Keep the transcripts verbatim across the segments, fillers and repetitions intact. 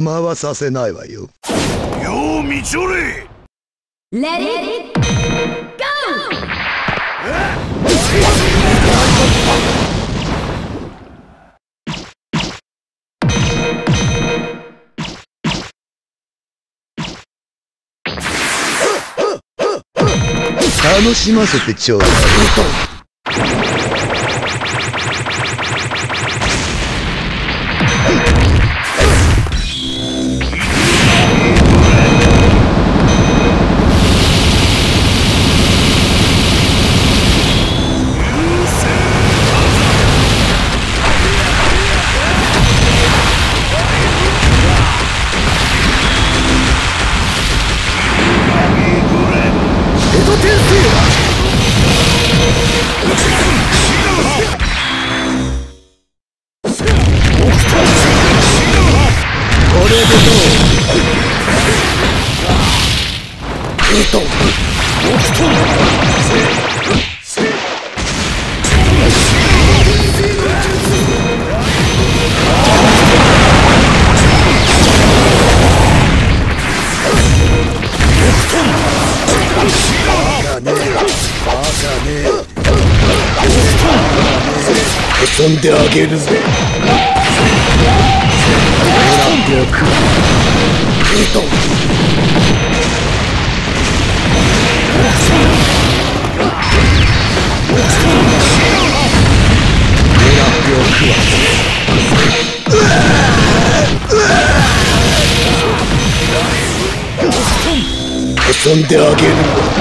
邪魔はさせないわよ。 よう見ちょれ。 レディーゴ楽しませてちょうだい。遊んであげるぜ。遊んであげる。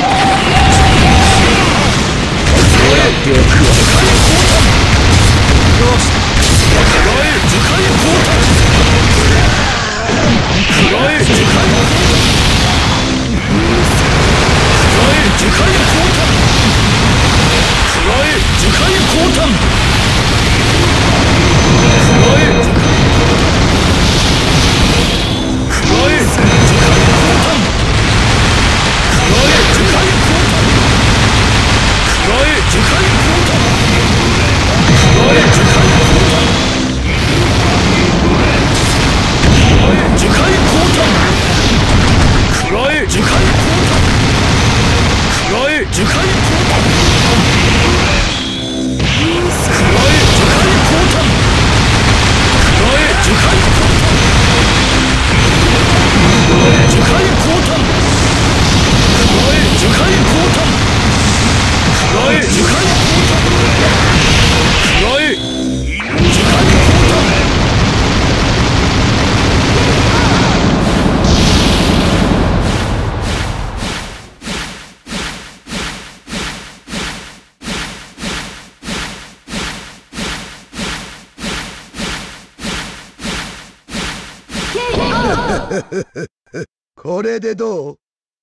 これでどう？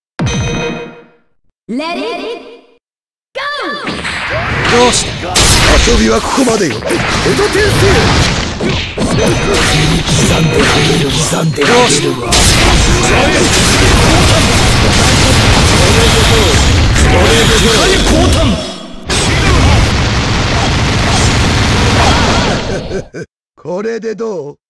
レディーゴー！よし、遊びはここまでよ。江戸天生。刻んであげる、刻んであげる。よし。これでどう？